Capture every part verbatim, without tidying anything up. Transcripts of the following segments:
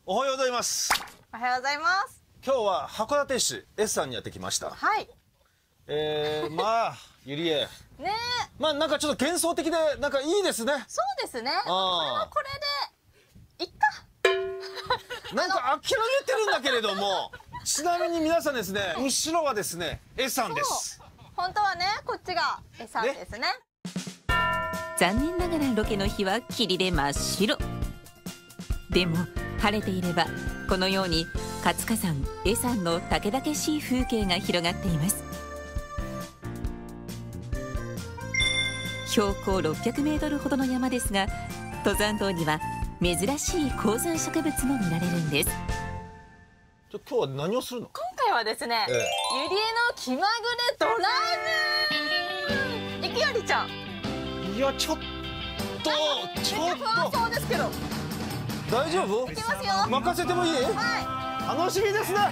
おはようございます。 おはようございます。 今日は函館市 S さんにやってきました。 はい。 えー、まあゆりえ。 ねえ。 まあなんかちょっと幻想的でなんかいいですね。 そうですね。これはこれでいっか。 なんか諦めてるんだけれども、ちなみに皆さんですね、後ろはですね S さんです。 本当はねこっちが S さんですね。ね、 残念ながらロケの日は霧で真っ白。でも晴れていればこのように活火山恵山のたけだけしい風景が広がっています。標高ろっぴゃくメートルほどの山ですが、登山道には珍しい高山植物も見られるんです。 今日は何をするの？ 今回はですね、ええ、ゆりえの気まぐれドライブ。いくよりちゃん。 いやちょっとちょっと不安そうですけど大丈夫？ いきますよ。 任せてもいい？ はい。 楽しみですね。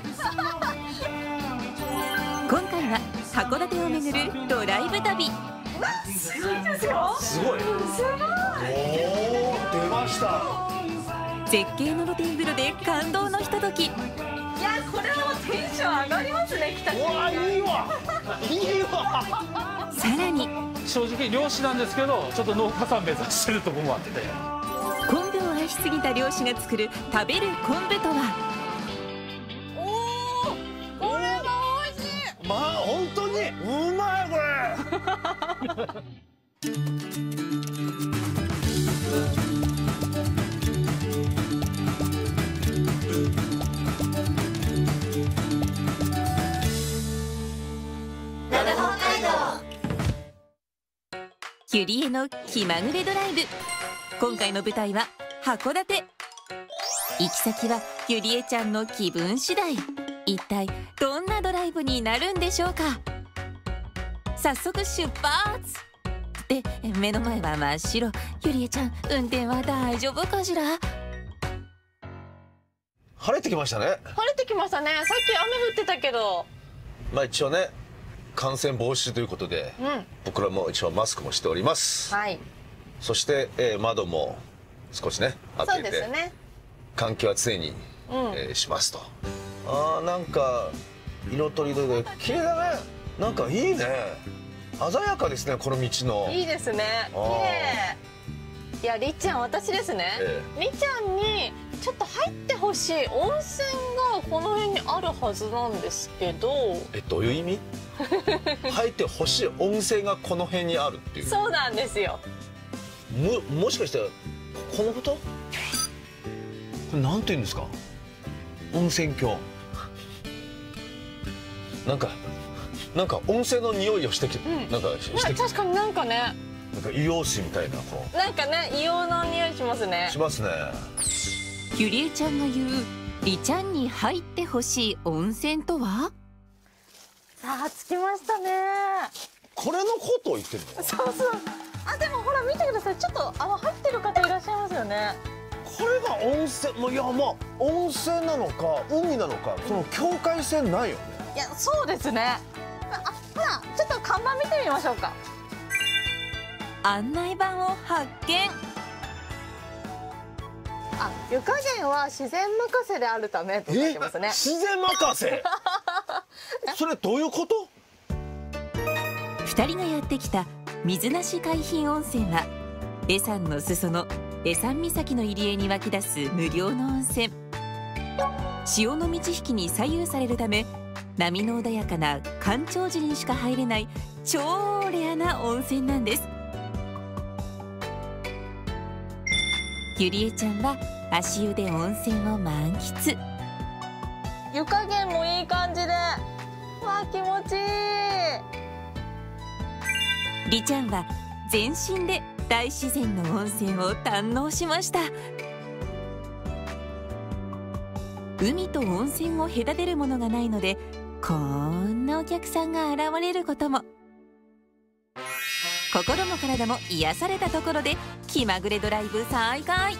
今回は函館を巡るドライブ旅。 すごいですよ。 すごい。すごい。おお、出ました。 絶景の露天風呂で感動のひととき。 いや、これはテンション上がりますね。来た。 うわ、いいわ。いいわ。 さらに。 正直漁師なんですけど、ちょっと農家さん目指してるところもあって。 昆布を愛しすぎた漁師が作る食べる昆布とは。 おお、これは美味しい。 まあ本当にうまいこれ。 ゆりえの気まぐれドライブ。今回の舞台は函館。行き先はゆりえちゃんの気分次第。一体どんなドライブになるんでしょうか。早速出発。で、目の前は真っ白。ゆりえちゃん、運転は大丈夫かしら。 晴れてきましたね。 晴れてきましたね。さっき雨降ってたけど。 まあ一応ね、感染防止ということで、うん、僕らも一応マスクもしております。 はい。 そして、えー、窓も少しね開けて、そうですね、換気は常に、うん、えー、しますと。あー、なんか色とりどりで綺麗だね。なんかいいね。鮮やかですね、この道の。 いいですね。綺麗。いや、りっちゃん、私ですね、ええ、りっちゃんにちょっと入ってほしい温泉がこの辺にあるはずなんですけど。 え、どういう意味？入ってほしい温泉がこの辺にあるっていう。 そうなんですよ。 も、もしかしてこのこと？これなんて言うんですか？温泉郷。なんかなんか温泉の匂いをしてきて、うん、なんかしてき確かになんかね。 なんか硫黄水みたいなこう。 なんかね、硫黄の匂いしますね。 しますね。 ゆりえちゃんが言うりちゃんに入ってほしい温泉とは。 さあ着きましたね。 これのことを言ってるの？ そうそう。あ、でもほら見てください。ちょっとあの入ってる方いらっしゃいますよね。 これが温泉、もういやまあ温泉なのか海なのか、その境界線ないよね。 いや、そうですね。あ、ほらちょっと看板見てみましょうか。 案内板を発見。 あ、湯加減は自然任せであるためって書いてますね。 自然任せ。それどういうこと？ 二人がやってきた水無し海浜温泉は恵山の裾野恵山岬の入り江に湧き出す無料の温泉。潮の満ち引きに左右されるため波の穏やかな干潮時にしか入れない超レアな温泉なんです。ゆりえちゃんは足湯で温泉を満喫。 湯加減もいい感じで、わあ気持ちいい。 りちゃんは全身で大自然の温泉を堪能しました。海と温泉を隔てるものがないので、こんなお客さんが現れることも。心も体も癒されたところで気まぐれドライブ再開。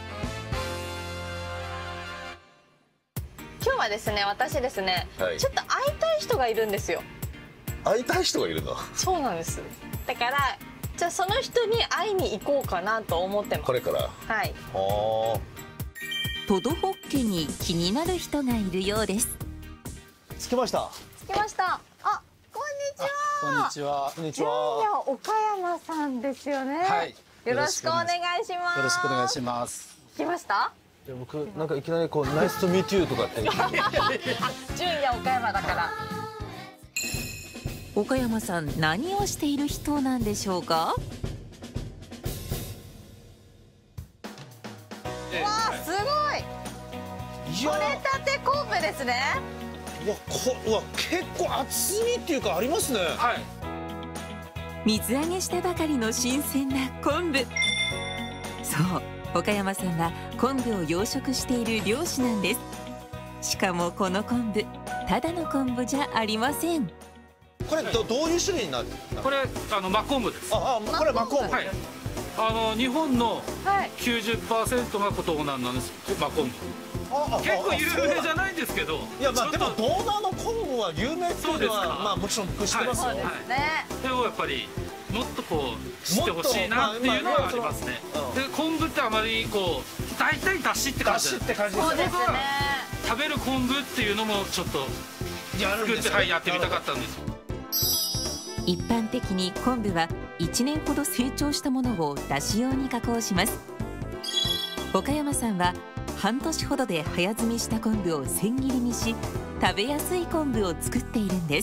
今日はですね、私ですね、はい、ちょっと会いたい人がいるんですよ。 会いたい人がいるの？ そうなんです。だからじゃあその人に会いに行こうかなと思ってます。 これから。 はい。 トドホッケに気になる人がいるようです。 着きました。 着きました。あ、こんにちは。 こんにちは。 こんにちは。 純也岡山さんですよね。 はい。 よろしくお願いします。 よろしくお願いします。 聞きました？ いや僕なんかいきなりこうナイストミートゥーとかって。 純也岡山だから。 岡山さん、何をしている人なんでしょうか？わあ、すごい。取れたて昆布ですね。 うわ、こうわ結構厚みっていうかありますね。 はい。 水揚げしたばかりの新鮮な昆布。そう、岡山さんは昆布を養殖している漁師なんです。しかもこの昆布、ただの昆布じゃありません。 これ ど, どういう種類になる？ これあの真昆布です。 ああ、これ真昆布。 はい。あの日本の きゅうじゅっパーセント が東南なんです。真昆布。結構有名じゃないんですけど。 いやまあでも東南の昆布は有名っていうのはまあもちろん僕知ってますよ。 そうですね。 でもやっぱりもっとこう知ってほしいなっていうのはありますね。で昆布ってあまりこう大体だしって感じ。 だしって感じですね。 そうですね。 食べる昆布っていうのもちょっと作ってはいやってみたかったんです。 一般的に昆布はいちねんほど成長したものをだし用に加工します。岡山さんは半年ほどで早摘みした昆布を千切りにし、食べやすい昆布を作っているんです。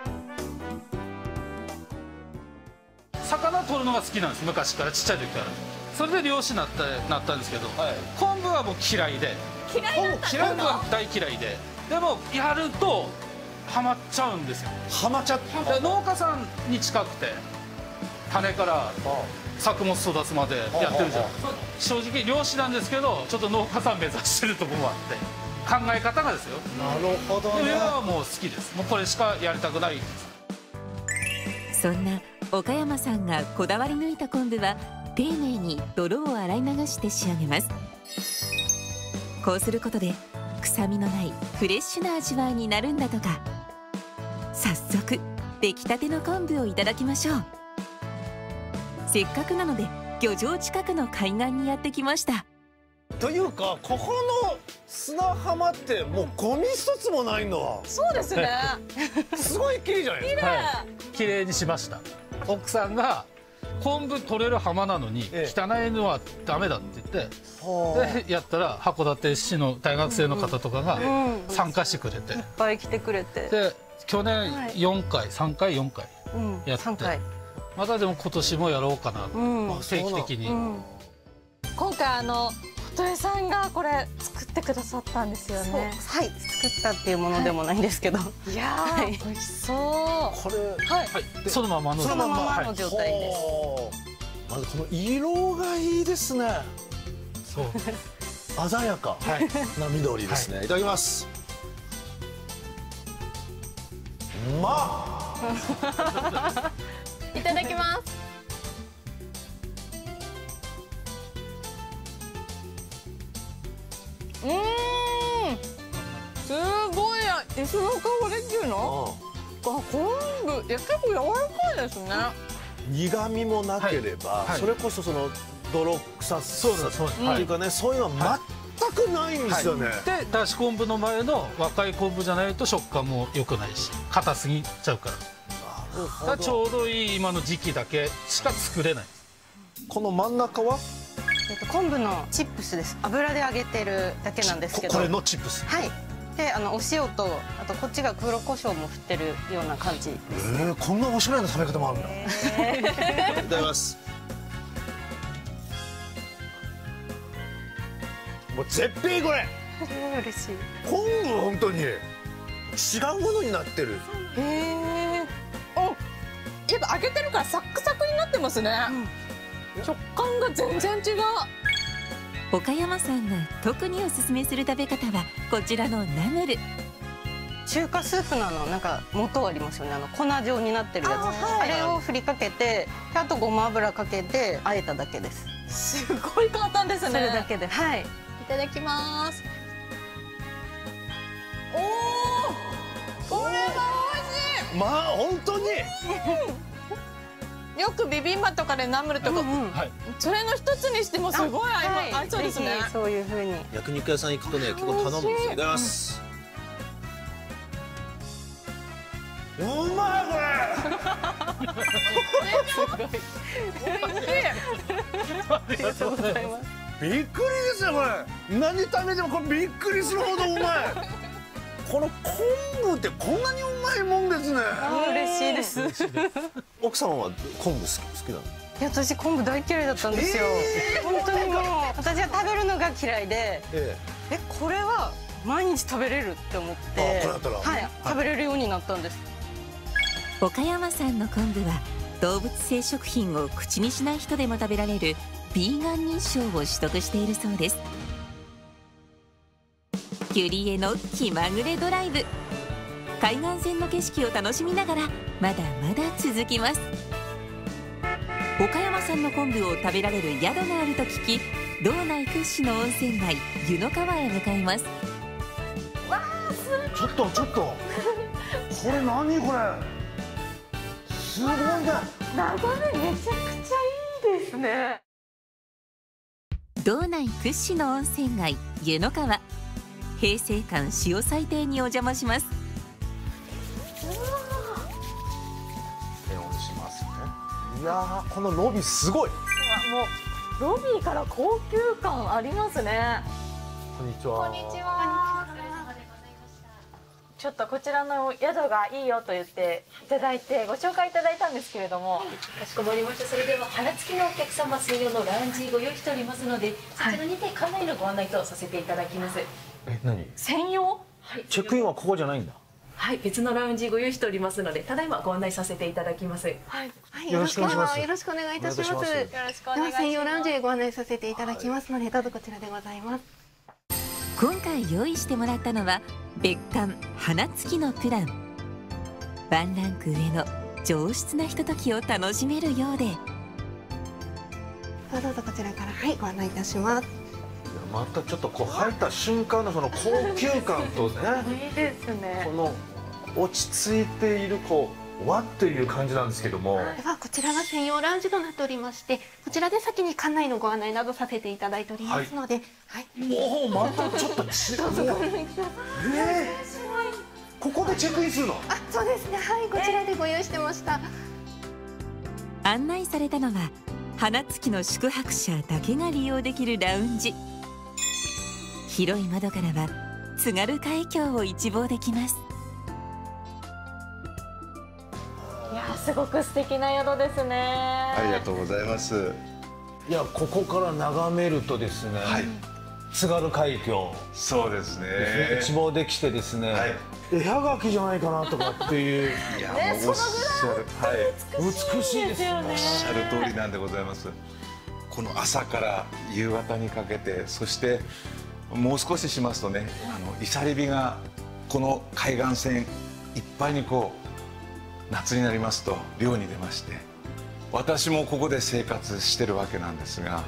魚取るのが好きなんです、昔からちっちゃい時から。それで漁師になったなったんですけど、はい、昆布はもう嫌いで、 嫌いだった。 昆布は大嫌いで、でもやるとハマっちゃうんですよ。 ハマっちゃって。 農家さんに近くて種から作物育つまでやってるじゃん。正直漁師なんですけど、ちょっと農家さん目指してるところもあって、考え方がですよ。 なるほどね。 上はもう好きです。もうこれしかやりたくないです。 そんな岡山さんがこだわり抜いた昆布は丁寧に泥を洗い流して仕上げます。こうすることで臭みのないフレッシュな味わいになるんだとか。早速出来たての昆布をいただきましょう。せっかくなので漁場近くの海岸にやってきました。 というかここの砂浜ってもうゴミ一つもないの。 そうですね。 すごい綺麗じゃないですか。 はい、綺麗にしました。奥さんが昆布取れる浜なのに汚いのはダメだって言って、でやったら函館市の大学生の方とかが参加してくれて、いっぱい来てくれて、 で去年よんかいさんかいよんかいやって、またでも今年もやろうかな、定期的に。 今回あの琴恵さんがこれ作ってくださったんですよね。 はい、作ったっていうものでもないんですけど、 いやー美味しそう。 これはい、そのままのそのままの状態です。 まずこの色がいいですね。そう鮮やかな緑ですね。いただきます。うまっ。いただきます。うん、すごい磯の香りっていうの？あ、昆布、いや結構柔らかいですね。 苦味もなければ、それこそその泥臭さっていうかね、そういうのは全くないんですよね。 で、だし昆布の前の若い昆布じゃないと食感も良くないし、硬すぎちゃうから。ちょうどいい今の時期だけしか作れない。 この真ん中は？ えっと昆布のチップスです。油で揚げてるだけなんですけど。 これのチップス。 はい。で、あのお塩とあとこっちが黒胡椒も振ってるような感じです。 ええ、こんなおしゃれな食べ方もあるんだ。いただきます。もう絶品これ。 嬉しい。 昆布本当に違うものになってる。 へえ。お、やっぱ揚げてるからサックサクになってますね。うん、食感が全然違う。 岡山さんが特におすすめする食べ方はこちらのナムル。 中華スープのあのなんか元ありますよね。あの粉状になってるやつ。あ、はい、あれを振りかけて、あとごま油かけて和えただけです。 すごい簡単ですね。 それだけで、はい。いただきます。おお、これは美味しい。 まあ本当に。 よくビビンバとかでナムルとか、それの一つにしてもすごい合いそうですね。 そういう風に焼肉屋さん行くとね結構頼むんですよ。いただきます。うまいこれ。 ありがとうございます。 びっくりですよこれ。何食べてもこれびっくりするほどうまい。この昆布ってこんなにうまいもんですね。 嬉しいです。 奥様は昆布好き好きなの？ いや私昆布大嫌いだったんですよ。本当にもう私は食べるのが嫌いで、えこれは毎日食べれるって思って、はい食べれるようになったんです。 岡山産の昆布は動物性食品を口にしない人でも食べられるビーガン認証を取得しているそうです。キュリエの気まぐれドライブ、海岸線の景色を楽しみながらまだまだ続きます。岡山産の昆布を食べられる宿があると聞き、道内屈指の温泉街湯の川へ向かいます。 わーすごい。 ちょっとちょっとこれ何これすごいね。 眺めめちゃくちゃいいですね。 道内屈指の温泉街湯の川、平成館潮祭亭にお邪魔します。 いやーこのロビーすごい。もうロビーから高級感ありますね。 こんにちは。 こんにちは。ちょっとこちらの宿がいいよと言っていただいてご紹介いただいたんですけれども。 かしこまりました。それでは花付きのお客様専用のラウンジご用意しておりますので、そちらにて館内のご案内とさせていただきます。 え、何？ 専用？ はい。 チェックインはここじゃないんだ。 はい、別のラウンジご用意しておりますので、ただいまご案内させていただきます。 はい、 はい、よろしくお願いします。よろしくお願いいたします。よろしくお願いします。専用ラウンジへご案内させていただきますので、どうぞこちらでございます。 今回用意してもらったのは別館花付きのプラン。ワンランク上の上質なひとときを楽しめるようで、 どうぞこちらからはいご案内いたします。 またちょっとこう入った瞬間のその高級感とねいいですね。 この落ち着いているこう和っていう感じなんですけども、 ではこちらが専用ラウンジとなっておりまして、こちらで先に館内のご案内などさせていただいておりますので、はい、 もうまたちょっと違う。どうぞご覧ください。えー、ここでチェックインするの？ あ、そうですね。はい、こちらでご用意してました。 案内されたのは花付きの宿泊者だけが利用できるラウンジ。広い窓からは津軽海峡を一望できます。 いや、すごく素敵な宿ですね。 ありがとうございます。いや、ここから眺めるとですね、はい、津軽海峡、 そうですね、 一望できてですね、はい、絵はがきじゃないかなとかっていう、 いや、ね、もうおっしゃる、はい、 美しいですよね。 おっしゃる通りなんでございます。この朝から夕方にかけて、そしてもう少ししますとね、あのいさり火がこの海岸線いっぱいにこう夏になりますと漁に出まして、私もここで生活してるわけなんですが、はい、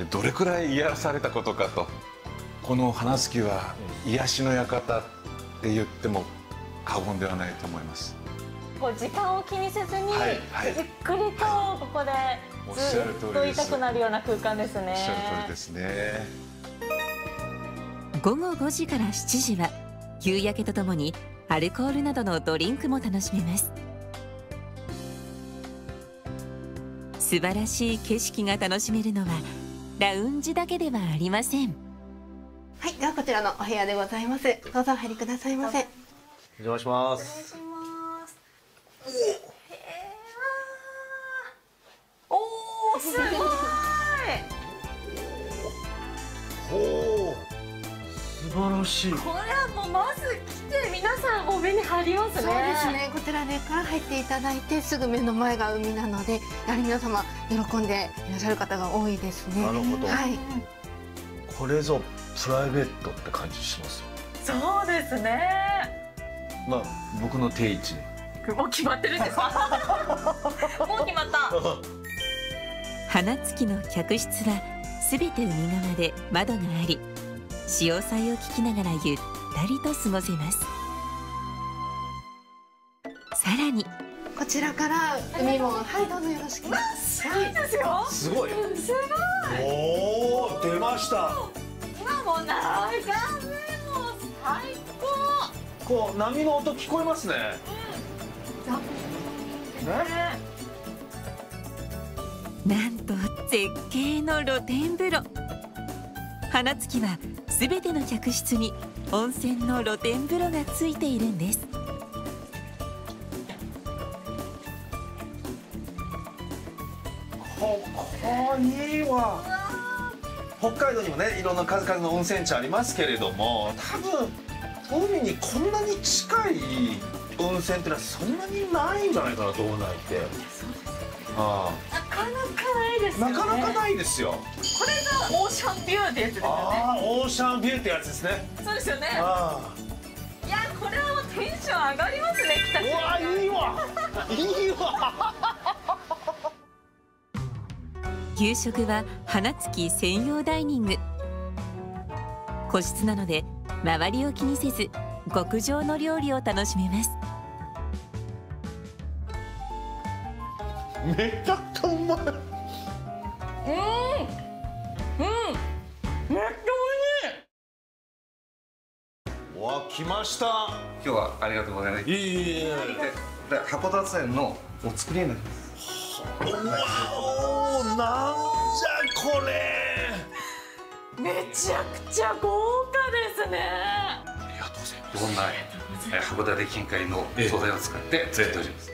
どれくらい癒されたことかと。この花付は癒しの館って言っても過言ではないと思います。 こう時間を気にせずに、はいはい、ゆっくりとここでずっといたくなるような空間ですね。 おっしゃる通りですね。 ごごごじからしちじは夕焼けとともにアルコールなどのドリンクも楽しめます。素晴らしい景色が楽しめるのはラウンジだけではありません。 はい、ではこちらのお部屋でございます。どうぞお入りくださいませ。 お邪魔します。 おお、すごい。 ほう、素晴らしい。 これはもうまず来て皆さんお目に入りますね。 そうですね。こちらでから入っていただいてすぐ目の前が海なので、やはり皆様喜んでいらっしゃる方が多いですね。 なるほど。 はい。 これぞプライベートって感じしますよ。 そうですね。 まあ僕の定位置。 もう決まってるんですか？もう決まった。 花付の客室はすべて海側で窓があり、潮騒を聞きながらゆったりと過ごせます。さらにこちらから海も、はいどうぞよろしく。 わあすごいですよ。 すごい。 すごい。 おお、出ました。 今も眺めも最高。 こう波の音聞こえますね。 うん。ね。 なんと絶景の露天風呂。花月はすべての客室に温泉の露天風呂がついているんです。 ここいいわ。北海道にもね、いろんな数々の温泉地ありますけれども、多分海にこんなに近い温泉ってのはそんなにないんじゃないかなと思うないって。ああ、なかなかないですよね。 なかなかないですよ。 これがオーシャンビューってやつですよね。 ああ、オーシャンビューってやつですね。 そうですよね。 ああ。いや、これはもうテンション上がりますね。来た。 うわ、いいわ。いいわ。 夕食は花月専用ダイニング。個室なので周りを気にせず極上の料理を楽しめます。 めちゃくちゃうまい。うん、うん、めっちゃ美味しい。わ、来ました。 今日はありがとうございます。 いえいえいえ。 で、函館園のお作りになります。 うわお、なんじゃこれ。 めちゃくちゃ豪華ですね。 ありがとうございます。 どんな函館近海の素材を使って作っております。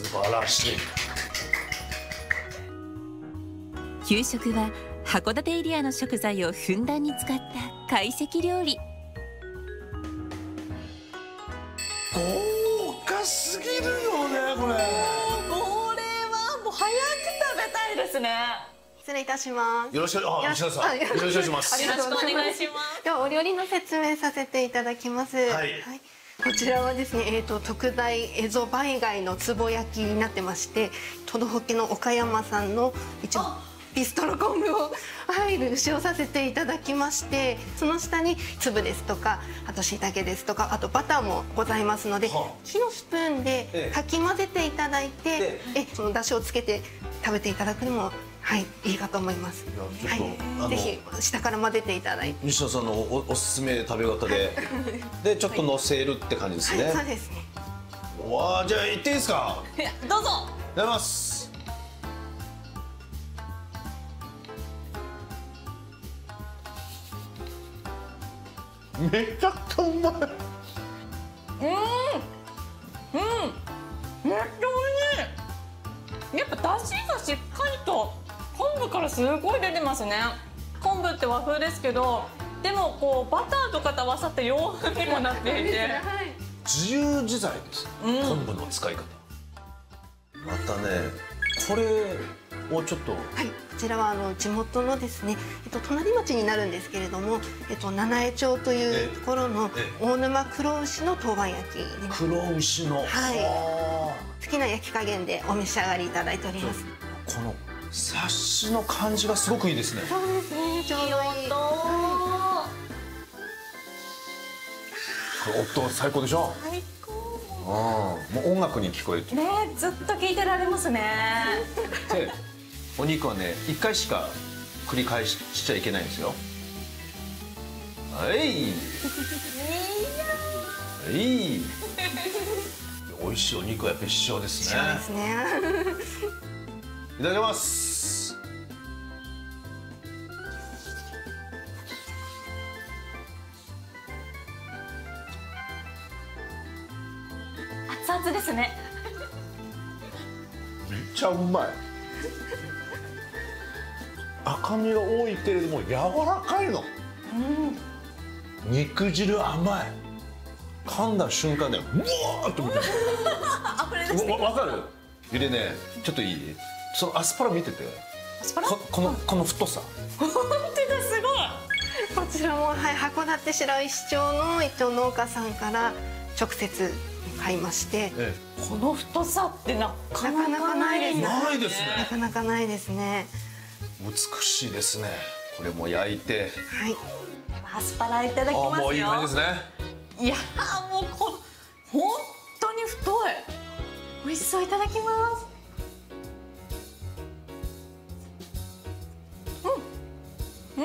素晴らしい。 給食は函館エリアの食材をふんだんに使った懐石料理。 豪華すぎるよね、これ。 これはもう早く食べたいですね。 失礼いたします。 よろしく、あ、吉田さん、よろしくお願いします。 よろしくお願いします。 ではお料理の説明させていただきます。はい。はい、こちらはですね、えっと特大蝦夷バイ貝のつぼ焼きになってまして、とどほけの岡山産の一応ビストロ昆布をはい使用させていただきまして、その下に粒ですとか、あと椎茸ですとか、あとバターもございますので、木のスプーンでかき混ぜていただいて、えその出汁をつけて食べていただくのもはいいいかと思います。はい、ぜひ下から混ぜていただいて。 西田さんの お, おすすめ食べ方で、でちょっとのせるって感じですね。 はい、そうですね。 わあ、じゃあ行っていいですか。 どうぞ。 いただきます。めちゃくちゃうまい。うん、うん、めっちゃ美味しい。やっぱ出汁がしっかりと昆布からすごい出てますね。昆布って和風ですけど、でもこうバターとかと合わさって洋風にもなっていて、 自由自在です、うん、昆布の使い方。またね、これをちょっと、 はい、こちらはあの地元のですね、えっと隣町になるんですけれども、えっと七重町というところの大沼黒牛の当番焼きに。 黒牛の。はい。 好きな焼き加減でお召し上がりいただいております。 このサシの感じがすごくいいですね。 そうですね。ちょうどいい。 これ音最高でしょ。 最高。 もう音楽に聞こえる。 ね、ずっと聞いてられますね。 で、お肉はね、一回しか繰り返しちゃいけないんですよ。はい。はい。美味しいお肉はやっぱり必要ですね。 そうですね。 いただきます。 熱々ですね。 めっちゃうまい。赤身が多いけれども柔らかいの。うん、肉汁甘い。噛んだ瞬間ね、うわーっと見てる。わかる？ゆりね、ちょっといい？そのアスパラ見てて。 アスパラ？ こ, このこの太さ。 本当だ、すごい。こちらもはい函館白石町の一応農家さんから直接買いまして、 ええ、この太さってなかなかないですね。 ないですね。 なかなかないですね。 美しいですね。これも焼いて。 はい。 アスパラいただきますよ。 もういい感じですね。 いやもうこ本当に太い。 美味しそう、いただきます。うん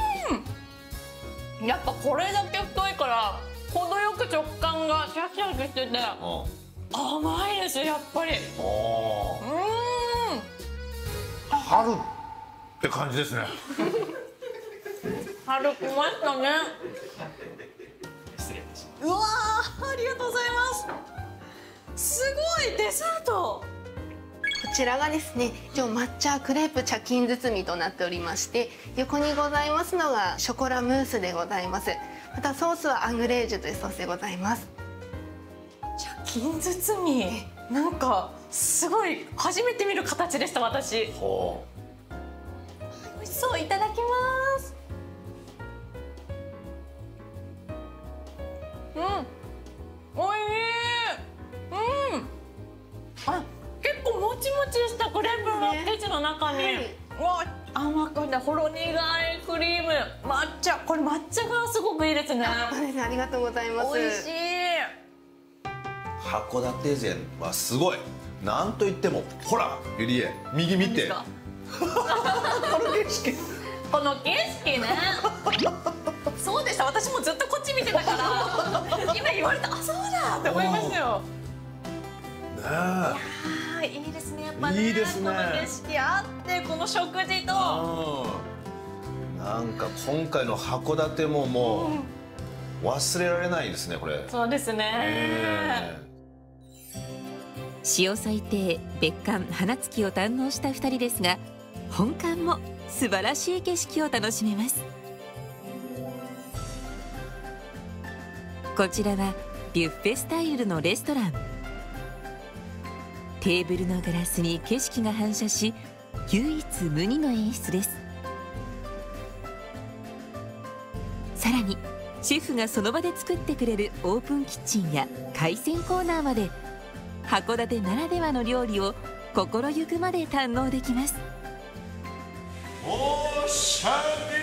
うん、やっぱこれだけ太いから程よく食感がシャキシャキしてて甘いです、やっぱり。うん、 春って感じですね。 春来ましたね。 失礼いたします。 うわー、ありがとうございます。すごいデザート。 こちらがですね、一応抹茶クレープ茶巾包みとなっておりまして、横にございますのがショコラムースでございます。またソースはアングレージュというソースでございます。 茶巾包み、なんかすごい初めて見る形でした、私。 ほう、美味しそう、いただきます。うん、おいしい。うん、あ、結構もちもちしたクレープが生地の中に、ね、はい、わ、甘くてほろ苦いクリーム、抹茶、これ抹茶がすごくいいですね。 そうですね、ありがとうございます。 美味しい。 函館膳はすごい。なんといっても、ほら、ゆりえ、右見て。この景色。 この景色ね。そうでした。私もずっとこっち見てたから、今言われた、あ、そうだって思いましたよ。 ねえ。 いやー、いいですね。やっぱね。 いいですね。 この景色あって、この食事と。 なんか今回の函館ももう忘れられないですね、これ。 そうですね。 えー潮祭亭別館花月を堪能したふたりですが、本館も素晴らしい景色を楽しめます。こちらはビュッフェスタイルのレストラン。テーブルのガラスに景色が反射し、唯一無二の演出です。さらにシェフがその場で作ってくれるオープンキッチンや海鮮コーナーまで、函館ならではの料理を心ゆくまで堪能できます。 おーしゃ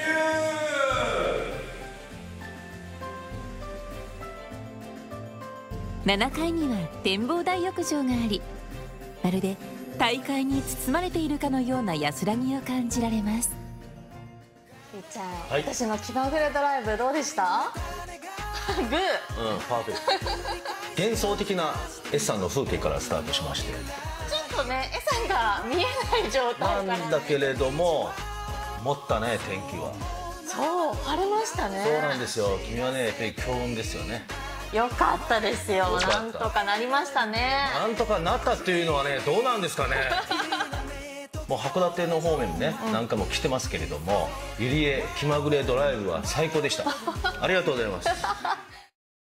びゅーななかいには展望台浴場があり、まるで大海に包まれているかのような安らぎを感じられます。 ゆうちゃん、はい、私の気まぐれドライブどうでした？グー。うん、 パーフェクト。幻想的な S さんの風景からスタートしまして、 ちょっとね S さんが見えない状態からなんだけれども、持ったね、天気は。 そう、晴れましたね。 そうなんですよ。君はね、やっぱり強運ですよね。 よかったですよ。なんとかなりましたね。 なんとかなったっていうのはね、どうなんですかね。もう函館の方面にね、うん、なんかも来てますけれども、ゆりえ気まぐれドライブは最高でした。ありがとうございます。